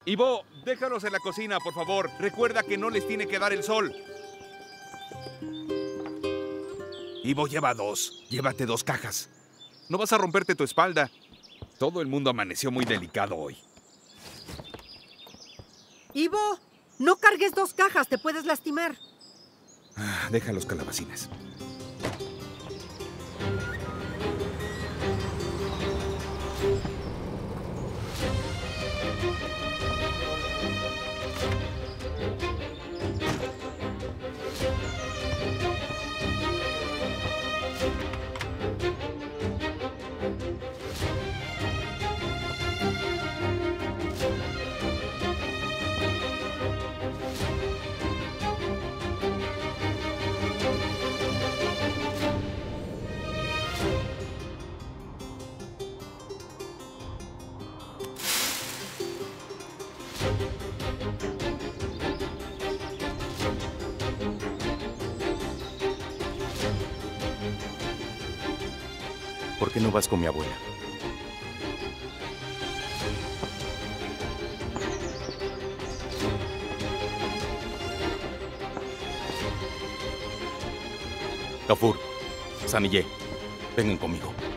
Ivo, déjalos en la cocina, por favor. Recuerda que no les tiene que dar el sol. Ivo, lleva 2. Llévate 2 cajas. No vas a romperte tu espalda. Todo el mundo amaneció muy delicado hoy. Ivo, no cargues 2 cajas, te puedes lastimar. Deja los calabacines. ¿Por qué no vas con mi abuela? Gafur, Samille, vengan conmigo.